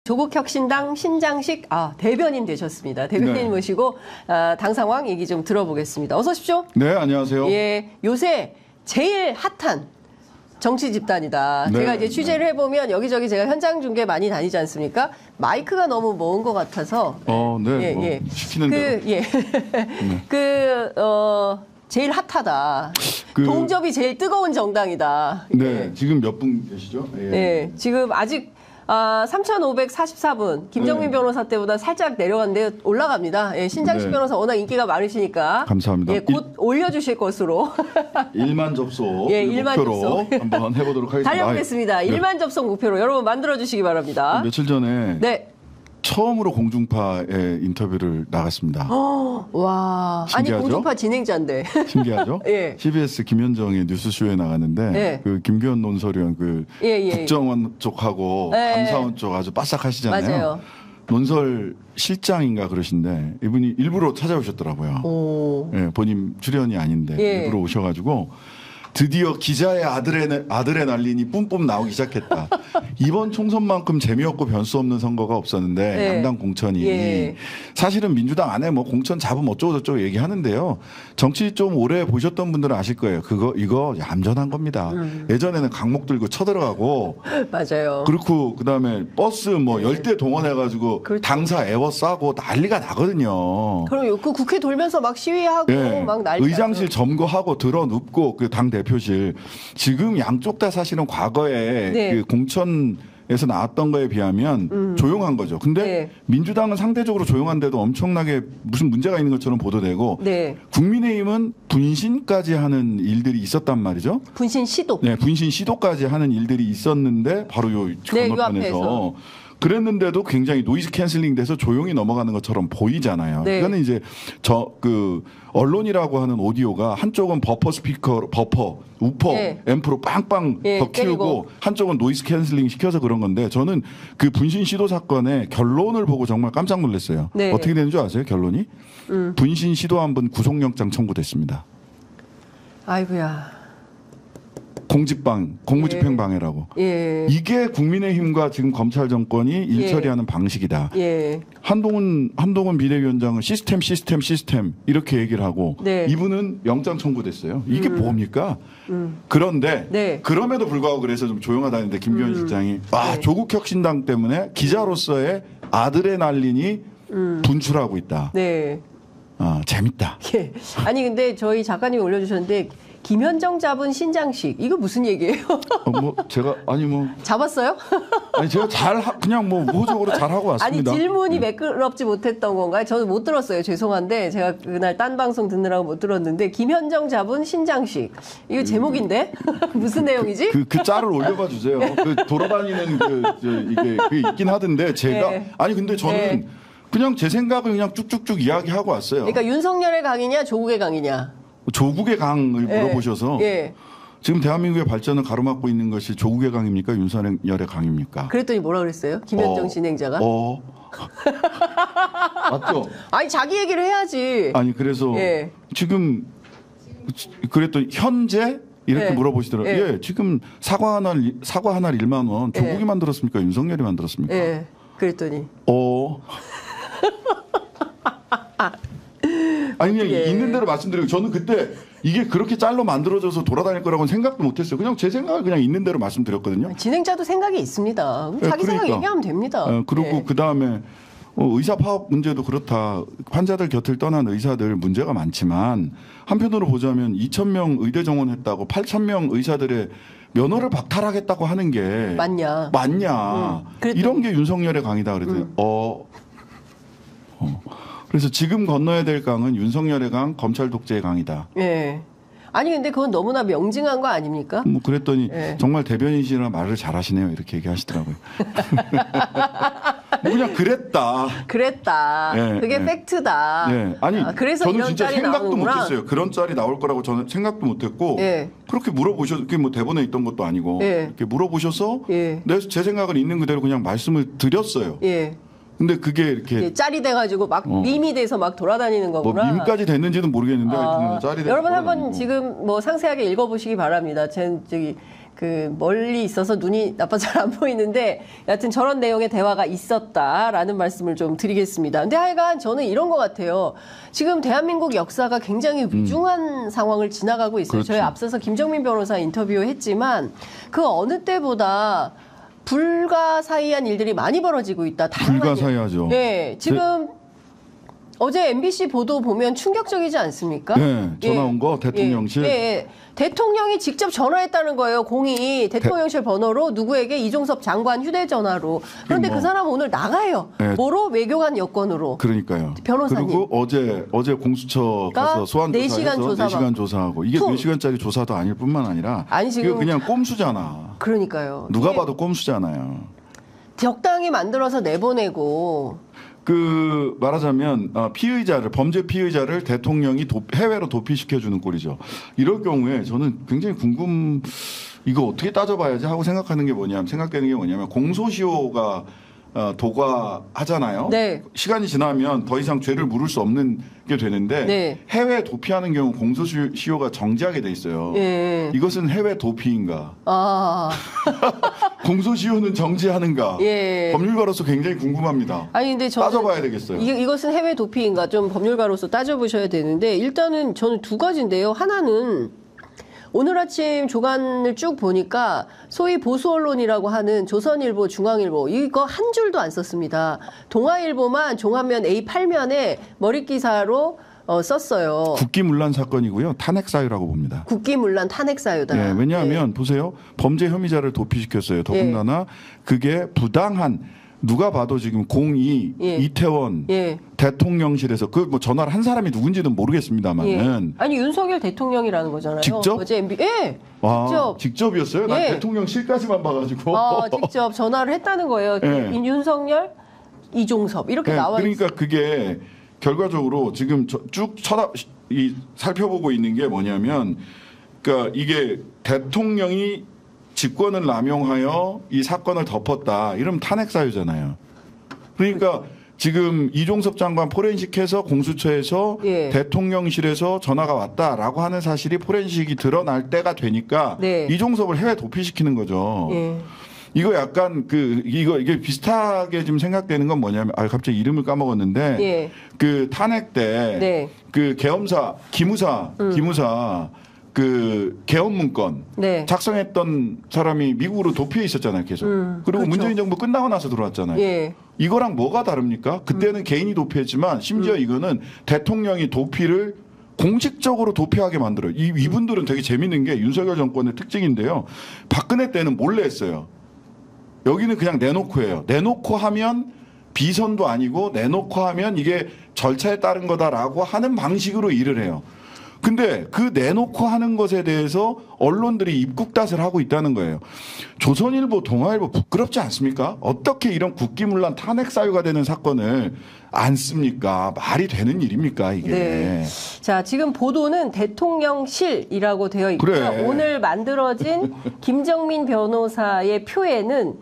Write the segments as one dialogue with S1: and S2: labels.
S1: 조국혁신당 신장식 대변인 되셨습니다. 대변인
S2: 네.
S1: 모시고 당 상황 얘기 좀 들어보겠습니다. 어서 오십시오.
S2: 네, 안녕하세요.
S1: 예, 요새 제일 핫한 정치 집단이다.
S2: 네,
S1: 제가 이제 취재를 해보면 여기저기 제가 현장 중계 많이 다니지 않습니까? 마이크가 너무 먼 것 같아서.
S2: 네, 시키는 대로.
S1: 제일 핫하다.
S2: 그-
S1: 동접이 제일 뜨거운 정당이다.
S2: 네,
S1: 예.
S2: 지금 몇 분 계시죠? 예.
S1: 네, 지금 아직 3,544분 김정민
S2: 네.
S1: 변호사 때보다 살짝 내려갔는데 올라갑니다. 예, 신장식
S2: 네.
S1: 변호사 워낙 인기가 많으시니까
S2: 감사합니다.
S1: 예, 곧 올려주실 것으로
S2: 1만 접속
S1: 예, 1만
S2: 목표로
S1: 접속.
S2: 한번 해보도록 하겠습니다.
S1: 달려보겠습니다.
S2: 네.
S1: 1만 접속 목표로 여러분 만들어주시기 바랍니다.
S2: 며칠 전에
S1: 네.
S2: 처음으로 공중파에 인터뷰를 나갔습니다.
S1: 와, 아니
S2: 신기하죠?
S1: 공중파 진행자인데.
S2: 신기하죠?
S1: 예.
S2: CBS 김현정의 뉴스쇼에 나갔는데
S1: 예.
S2: 그 김기현 논설위원 그
S1: 예.
S2: 국정원 쪽하고
S1: 예.
S2: 감사원 쪽 아주 바싹하시잖아요.
S1: 맞아요.
S2: 논설 실장인가 그러신데 이분이 일부러 찾아오셨더라고요.
S1: 오.
S2: 예, 본인 출연이 아닌데
S1: 예.
S2: 일부러 오셔가지고 드디어 기자의 아드레날린이 뿜뿜 나오기 시작했다. 이번 총선만큼 재미없고 변수 없는 선거가 없었는데
S1: 예.
S2: 양당 공천이
S1: 예.
S2: 사실은 민주당 안에 뭐 공천 잡음 어쩌고 저쩌고 얘기하는데요. 정치 좀 오래 보셨던 분들은 아실 거예요. 이거 얌전한 겁니다. 예전에는 강목 들고 쳐들어가고
S1: 맞아요.
S2: 그렇고 그다음에 버스 뭐 10대 동원해가지고
S1: 그렇죠.
S2: 당사 애워싸고 난리가 나거든요.
S1: 그럼 그 국회 돌면서 막 시위하고
S2: 예,
S1: 막 난리
S2: 의장실
S1: 나죠.
S2: 점거하고 들어 눕고 그 당 대표실 지금 양쪽 다 사실은 과거에
S1: 네.
S2: 그 공천에서 나왔던 거에 비하면 조용한 거죠. 근데
S1: 네.
S2: 민주당은 상대적으로 조용한데도 엄청나게 무슨 문제가 있는 것처럼 보도되고
S1: 네.
S2: 국민의힘은 분신까지 하는 일들이 있었단 말이죠.
S1: 분신 시도.
S2: 네, 분신 시도까지 하는 일들이 있었는데 바로 요
S1: 네, 요
S2: 건너편에서
S1: 앞에서.
S2: 그랬는데도 굉장히 노이즈 캔슬링 돼서 조용히 넘어가는 것처럼 보이잖아요.
S1: 네.
S2: 이거는 이제 언론이라고 하는 오디오가 한쪽은 우퍼,
S1: 네.
S2: 앰프로 빵빵
S1: 예,
S2: 더 키우고
S1: 때리고.
S2: 한쪽은 노이즈 캔슬링 시켜서 그런 건데 저는 그 분신 시도 사건의 결론을 보고 정말 깜짝 놀랐어요.
S1: 네.
S2: 어떻게 되는 줄 아세요? 결론이? 분신 시도한 분 구속영장 청구됐습니다.
S1: 아이고야.
S2: 공무집행방해라고.
S1: 예.
S2: 이게 국민의힘과 지금 검찰 정권이 일
S1: 예.
S2: 처리하는 방식이다.
S1: 예.
S2: 한동훈 비대위원장은 시스템 이렇게 얘기를 하고
S1: 네.
S2: 이분은 영장 청구됐어요. 이게 뭡니까? 그런데
S1: 네.
S2: 그럼에도 불구하고 그래서 좀 조용하다는데 김기현 실장이
S1: 네.
S2: 조국혁신당 때문에 기자로서의 아드레날린이 분출하고 있다.
S1: 네.
S2: 재밌다.
S1: 예. 아니 근데 저희 작가님이 올려주셨는데 김현정 잡은 신장식 이거 무슨 얘기예요? 잡았어요?
S2: 제가 그냥 뭐 우호적으로 잘 하고
S1: 아니
S2: 왔습니다.
S1: 질문이 매끄럽지 못했던 건가요? 저는 못 들었어요. 죄송한데 제가 그날 딴 방송 듣느라고 못 들었는데 김현정 잡은 신장식 이거 제목인데 무슨 내용이지?
S2: 그 짤을 올려봐 주세요. 그 돌아다니는 이게 있긴 하던데 제가
S1: 네.
S2: 아니 근데 저는
S1: 네.
S2: 그냥 제 생각을 그냥 쭉쭉쭉 이야기하고 왔어요.
S1: 그러니까 윤석열의 강이냐 조국의 강이냐?
S2: 조국의 강을
S1: 예.
S2: 물어보셔서
S1: 예.
S2: 지금 대한민국의 발전을 가로막고 있는 것이 조국의 강입니까? 윤석열의 강입니까?
S1: 그랬더니 뭐라 그랬어요? 김현정 진행자가?
S2: 맞죠?
S1: 아니 자기 얘기를 해야지.
S2: 아니 그래서
S1: 예.
S2: 지금 그랬더니 현재 이렇게
S1: 예.
S2: 물어보시더라고요.
S1: 예.
S2: 예, 지금 사과 하나 1만 원 조국이
S1: 예.
S2: 만들었습니까? 윤석열이 만들었습니까?
S1: 예. 그랬더니
S2: 아니 그냥
S1: 어떡해.
S2: 있는 대로 말씀드리고 저는 그때 이게 그렇게 짤로 만들어져서 돌아다닐 거라고는 생각도 못했어요. 그냥 제 생각을 그냥 있는 대로 말씀드렸거든요.
S1: 진행자도 생각이 있습니다. 자기 생각
S2: 그러니까.
S1: 얘기하면 됩니다.
S2: 그리고
S1: 예.
S2: 그 다음에 의사 파업 문제도 그렇다. 환자들 곁을 떠난 의사들 문제가 많지만 한편으로 보자면 2,000명 의대 정원했다고 8,000명 의사들의 면허를 박탈하겠다고 하는 게
S1: 맞냐? 그랬더니.
S2: 이런 게 윤석열의 강이다 그랬더니 그래서 지금 건너야 될 강은 윤석열의 강, 검찰 독재의 강이다.
S1: 예. 아니 근데 그건 너무나 명징한 거 아닙니까?
S2: 뭐 그랬더니
S1: 예.
S2: 정말 대변인이시라 말을 잘하시네요. 이렇게 얘기하시더라고요. 뭐 그냥 그랬다.
S1: 그랬다.
S2: 예,
S1: 그게
S2: 예.
S1: 팩트다.
S2: 예. 아니
S1: 그래서
S2: 저는
S1: 이런
S2: 진짜
S1: 짤이
S2: 생각도
S1: 나오는구나.
S2: 못했어요. 그런 짤이 나올 거라고 저는 생각도 못했고
S1: 예.
S2: 그렇게 물어보셔서 그게 뭐 대본에 있던 것도 아니고
S1: 예.
S2: 이렇게 물어보셔서
S1: 예.
S2: 제 생각을 있는 그대로 그냥 말씀을 드렸어요.
S1: 예.
S2: 근데 그게 이렇게
S1: 예, 짤이 돼가지고 막 밈이 돼서 막 돌아다니는
S2: 뭐
S1: 거구나.
S2: 밈까지 됐는지는 모르겠는데 하여튼 짤이 돼서
S1: 여러분 한번
S2: 돌아다니고.
S1: 지금 뭐 상세하게 읽어보시기 바랍니다. 저기 그 멀리 있어서 눈이 나빠서 잘 안 보이는데 여하튼 저런 내용의 대화가 있었다라는 말씀을 좀 드리겠습니다. 근데 하여간 저는 이런 것 같아요. 지금 대한민국 역사가 굉장히 위중한 상황을 지나가고 있어요.
S2: 그렇죠.
S1: 저희 앞서서 김정민 변호사 인터뷰했지만 그 어느 때보다 불가사의한 일들이 많이 벌어지고 있다.
S2: 불가사의하죠.
S1: 네, 지금 어제 MBC 보도 보면 충격적이지 않습니까?
S2: 네, 전화 온 거 대통령실.
S1: 예. 대통령이 직접 전화했다는 거예요. 공이 대통령실 번호로 누구에게 이종섭 장관 휴대전화로. 그런데
S2: 뭐,
S1: 그 사람 오늘 나가요.
S2: 네.
S1: 뭐로? 외교관 여권으로.
S2: 그러니까요.
S1: 변호사님.
S2: 그리고 어제 공수처 가서 소환
S1: 4시간
S2: 조사해서 4시간 조사하고 이게 4시간짜리 조사도 아닐 뿐만 아니라
S1: 아니, 지금
S2: 이거 그냥 꼼수잖아.
S1: 그러니까요.
S2: 누가 봐도 꼼수잖아요.
S1: 적당히 만들어서 내보내고.
S2: 그 말하자면 피의자를 범죄 피의자를 대통령이 해외로 도피시켜주는 꼴이죠. 이럴 경우에 저는 굉장히 이거 어떻게 따져봐야지 하고 생각되는 게 뭐냐면 공소시효가 도과하잖아요.
S1: 네.
S2: 시간이 지나면 더 이상 죄를 물을 수 없는 게 되는데
S1: 네.
S2: 해외 도피하는 경우 공소시효가 정지하게 돼 있어요.
S1: 예.
S2: 이것은 해외 도피인가?
S1: 아.
S2: 공소시효는 정지하는가?
S1: 예.
S2: 법률가로서 굉장히 궁금합니다.
S1: 아니 근데 저는
S2: 따져봐야 되겠어요.
S1: 이것은 해외 도피인가 좀 법률가로서 따져보셔야 되는데 일단은 저는 두 가지인데요. 하나는 오늘 아침 조간을 쭉 보니까 소위 보수 언론이라고 하는 조선일보, 중앙일보 이거 한 줄도 안 썼습니다. 동아일보만 종합면 A8면에 머릿 기사로 썼어요.
S2: 국기문란 사건이고요. 탄핵 사유라고 봅니다.
S1: 국기문란 탄핵 사유다.
S2: 예, 왜냐하면 보세요. 범죄 혐의자를 도피시켰어요. 더군다나 그게 부당한 누가 봐도 지금 02
S1: 예.
S2: 이태원
S1: 예.
S2: 대통령실에서 그 뭐 전화를 한 사람이 누군지는 모르겠습니다만은
S1: 아니 윤석열 대통령이라는 거잖아요.
S2: 직접?
S1: 어제 MB 예.
S2: 와,
S1: 직접
S2: 직접이었어요? 난
S1: 예.
S2: 대통령실까지만 봐가지고.
S1: 직접 전화를 했다는 거예요.
S2: 예.
S1: 윤석열, 이종섭 이렇게
S2: 네,
S1: 나와 있어요.
S2: 그러니까 그게 결과적으로 지금 쭉 살펴보고 있는 게 뭐냐면, 그러니까 이게 대통령이 직권을 남용하여 이 사건을 덮었다. 이러면 탄핵 사유잖아요. 그러니까 지금 이종섭 장관 포렌식해서 공수처에서
S1: 예.
S2: 대통령실에서 전화가 왔다라고 하는 사실이 포렌식이 드러날 때가 되니까
S1: 네.
S2: 이종섭을 해외 도피시키는 거죠.
S1: 예.
S2: 이거 약간 이게 비슷하게 지금 생각되는 건 뭐냐면 갑자기 이름을 까먹었는데
S1: 예.
S2: 그 탄핵 때
S1: 네.
S2: 그 계엄사 기무사 그 계엄 문건
S1: 네.
S2: 작성했던 사람이 미국으로 도피해 있었잖아요, 계속. 그리고
S1: 그렇죠.
S2: 문재인 정부 끝나고 나서 들어왔잖아요.
S1: 예.
S2: 이거랑 뭐가 다릅니까? 그때는 개인이 도피했지만 심지어 이거는 대통령이 도피를 공식적으로 도피하게 만들어요. 이분들은 되게 재밌는 게 윤석열 정권의 특징인데요. 박근혜 때는 몰래 했어요. 여기는 그냥 내놓고 해요. 내놓고 하면 비선도 아니고 내놓고 하면 이게 절차에 따른 거다라고 하는 방식으로 일을 해요. 근데 그 내놓고 하는 것에 대해서 언론들이 입국닷을 하고 있다는 거예요. 조선일보, 동아일보 부끄럽지 않습니까? 어떻게 이런 국기문란 탄핵 사유가 되는 사건을 안 씁니까? 말이 되는 일입니까 이게?
S1: 네. 자, 지금 보도는 대통령실이라고 되어 있고요.
S2: 그래.
S1: 오늘 만들어진 김정민 변호사의 표에는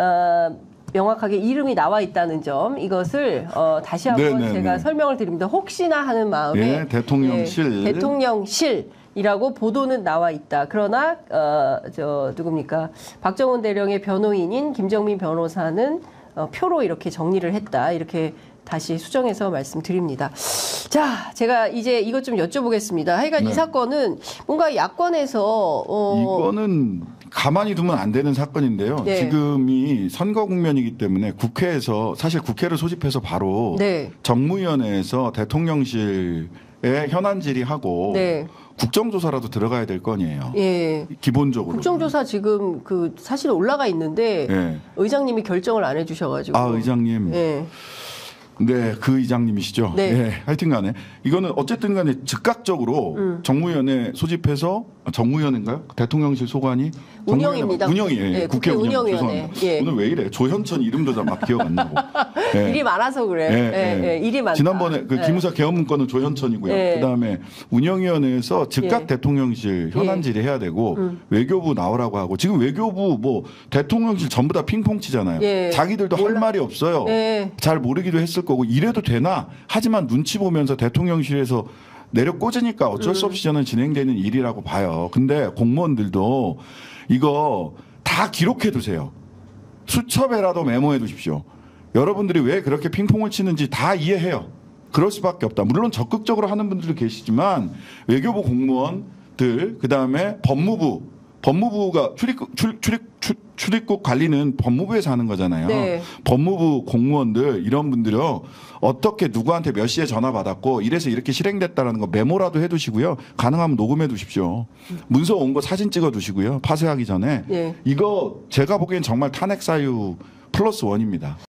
S1: 명확하게 이름이 나와 있다는 점, 이것을 다시 한번
S2: 네네네.
S1: 제가 설명을 드립니다. 혹시나 하는 마음에
S2: 예, 대통령실.
S1: 예, 대통령실이라고 보도는 나와 있다. 그러나 누굽니까? 박정훈 대령의 변호인인 김정민 변호사는 표로 이렇게 정리를 했다. 이렇게 다시 수정해서 말씀드립니다. 자, 제가 이제 이것 좀 여쭤보겠습니다. 하여간 이 사건은 뭔가 야권에서
S2: 이거는 가만히 두면 안 되는 사건인데요.
S1: 네.
S2: 지금이 선거 국면이기 때문에 국회에서 사실 국회를 소집해서 바로
S1: 네.
S2: 정무위원회에서 대통령실에 현안 질의하고
S1: 네.
S2: 국정조사라도 들어가야 될 거 아니에요.
S1: 예.
S2: 기본적으로.
S1: 국정조사 지금 사실 올라가 있는데
S2: 예.
S1: 의장님이 결정을 안 해주셔가지고.
S2: 의장님.
S1: 예.
S2: 네, 그 의장님이시죠.
S1: 네.
S2: 예, 하여튼 간에 이거는 어쨌든 간에 즉각적으로 정무위원회 소집해서 정무위원회인가요? 대통령실 소관이
S1: 운영입니다.
S2: 운영이에요.
S1: 예, 국회 운영위원회.
S2: 죄송합니다.
S1: 예.
S2: 오늘 왜 이래? 조현천 이름도 막 기억 안 나고. 예.
S1: 일이 많아서 그래. 예. 일이 많다.
S2: 지난번에 그
S1: 예.
S2: 기무사 개헌 문건은 조현천이고요.
S1: 예.
S2: 그다음에 운영위원회에서 즉각
S1: 예.
S2: 대통령실 현안 질의해야 되고 외교부 나오라고 하고 지금 외교부 뭐 대통령실 전부 다 핑퐁 치잖아요.
S1: 예.
S2: 자기들도 할 말이 없어요.
S1: 예.
S2: 잘 모르기도 했을 거고 이래도 되나? 하지만 눈치 보면서 대통령실에서 내려 꽂으니까 어쩔 수 없이 저는 진행되는 일이라고 봐요. 근데 공무원들도 이거 다 기록해 두세요. 수첩에라도 메모해 두십시오. 여러분들이 왜 그렇게 핑퐁을 치는지 다 이해해요. 그럴 수밖에 없다. 물론 적극적으로 하는 분들도 계시지만 외교부 공무원들, 그다음에 법무부가 출입국 관리는 법무부에서 하는 거잖아요.
S1: 네.
S2: 법무부 공무원들 이런 분들요. 어떻게 누구한테 몇 시에 전화 받았고 이래서 이렇게 실행됐다라는 거 메모라도 해두시고요. 가능하면 녹음해 두십시오. 문서 온 거 사진 찍어 두시고요. 파쇄하기 전에.
S1: 네.
S2: 이거 제가 보기엔 정말 탄핵 사유 플러스 원입니다.